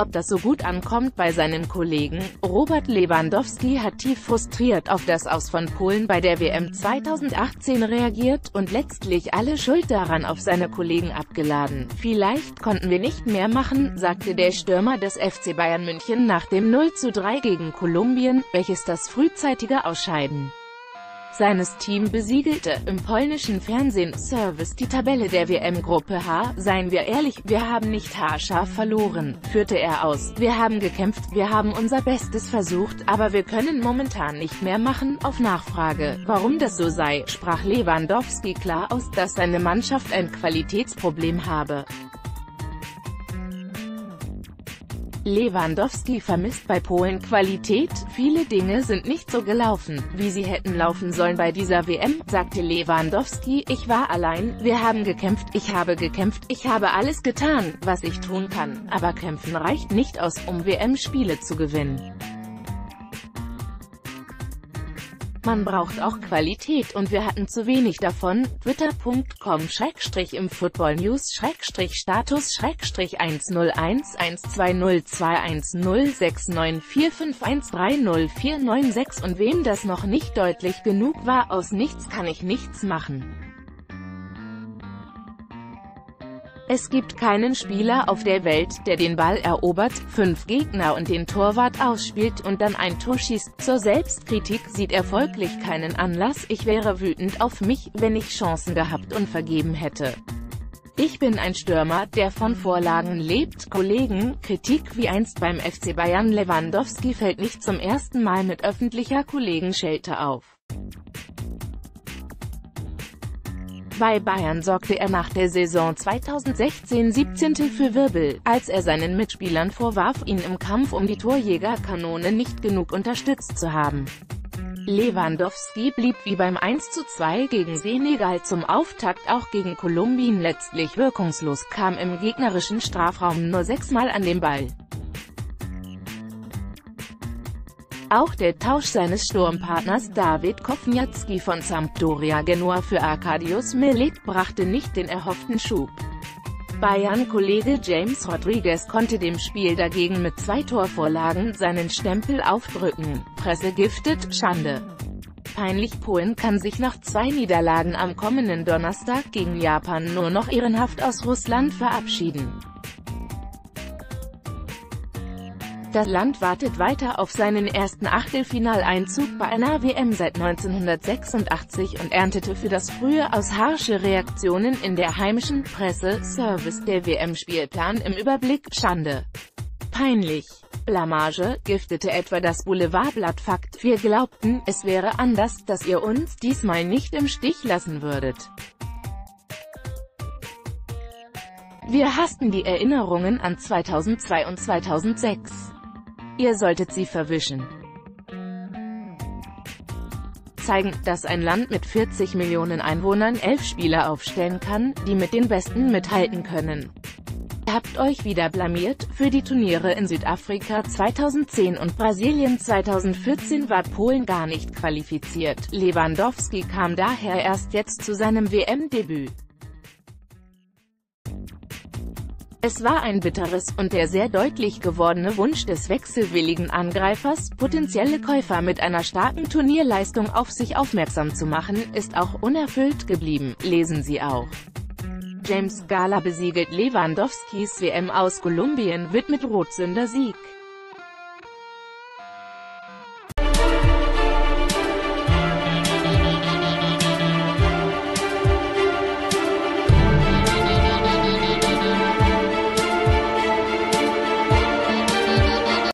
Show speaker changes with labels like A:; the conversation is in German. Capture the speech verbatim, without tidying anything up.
A: ob das so gut ankommt bei seinen Kollegen. Robert Lewandowski hat tief frustriert auf das Aus von Polen bei der W M zweitausendachtzehn reagiert und letztlich alle Schuld daran auf seine Kollegen abgeladen. Vielleicht konnten wir nicht mehr machen, sagte der Stürmer des F C Bayern München nach dem null zu drei gegen Kolumbien, welches das frühzeitige Ausscheiden seines Teams besiegelte. Im polnischen Fernsehen Service die Tabelle der W M-Gruppe H. Seien wir ehrlich, wir haben nicht haarscharf verloren, führte er aus. Wir haben gekämpft, wir haben unser Bestes versucht, aber wir können momentan nicht mehr machen. Auf Nachfrage, warum das so sei, sprach Lewandowski klar aus, dass seine Mannschaft ein Qualitätsproblem habe. Lewandowski vermisst bei Polen Qualität, viele Dinge sind nicht so gelaufen, wie sie hätten laufen sollen bei dieser W M, sagte Lewandowski, ich war allein, wir haben gekämpft, ich habe gekämpft, ich habe alles getan, was ich tun kann, aber kämpfen reicht nicht aus, um W M-Spiele zu gewinnen. Man braucht auch Qualität und wir hatten zu wenig davon. Twitter punkt com Schrägstrich im Football News Schrägstrich Status Schrägstrich eins null eins eins zwei null zwei eins null sechs neun vier fünf eins drei null vier neun sechs und wem das noch nicht deutlich genug war, aus nichts kann ich nichts machen. Es gibt keinen Spieler auf der Welt, der den Ball erobert, fünf Gegner und den Torwart ausspielt und dann ein Tor schießt. Zur Selbstkritik sieht er folglich keinen Anlass. Ich wäre wütend auf mich, wenn ich Chancen gehabt und vergeben hätte. Ich bin ein Stürmer, der von Vorlagen lebt. Kollegen, Kritik wie einst beim F C Bayern. Lewandowski fällt nicht zum ersten Mal mit öffentlicher Kollegenschelte auf. Bei Bayern sorgte er nach der Saison zweitausendsechzehn siebzehn für Wirbel, als er seinen Mitspielern vorwarf, ihn im Kampf um die Torjägerkanone nicht genug unterstützt zu haben. Lewandowski blieb wie beim eins zu zwei gegen Senegal zum Auftakt auch gegen Kolumbien letztlich wirkungslos, kam im gegnerischen Strafraum nur sechsmal an den Ball. Auch der Tausch seines Sturmpartners David Kowniatski von Sampdoria Genua für Arkadiusz Milik brachte nicht den erhofften Schub. Bayern-Kollege James Rodriguez konnte dem Spiel dagegen mit zwei Torvorlagen seinen Stempel aufdrücken. Presse giftet, Schande. Peinlich, Polen kann sich nach zwei Niederlagen am kommenden Donnerstag gegen Japan nur noch ehrenhaft aus Russland verabschieden. Das Land wartet weiter auf seinen ersten Achtelfinaleinzug bei einer W M seit neunzehnhundertsechsundachtzig und erntete für das frühe Aus harsche Reaktionen in der heimischen Presse. Service der W M-Spielplan im Überblick, Schande. Peinlich. Blamage, giftete etwa das Boulevardblatt Fakt. Wir glaubten, es wäre anders, dass ihr uns diesmal nicht im Stich lassen würdet. Wir hassten die Erinnerungen an zweitausendzwei und zweitausendsechs. Ihr solltet sie verwischen. Zeigen, dass ein Land mit vierzig Millionen Einwohnern elf Spieler aufstellen kann, die mit den Besten mithalten können. Ihr habt euch wieder blamiert. Für die Turniere in Südafrika zweitausendzehn und Brasilien zweitausendvierzehn war Polen gar nicht qualifiziert. Lewandowski kam daher erst jetzt zu seinem W M-Debüt. Es war ein bitteres und der sehr deutlich gewordene Wunsch des wechselwilligen Angreifers, potenzielle Käufer mit einer starken Turnierleistung auf sich aufmerksam zu machen, ist auch unerfüllt geblieben. Lesen Sie auch. James Gala besiegelt Lewandowskis W M aus Kolumbien, wird mit Rotsünder Sieg.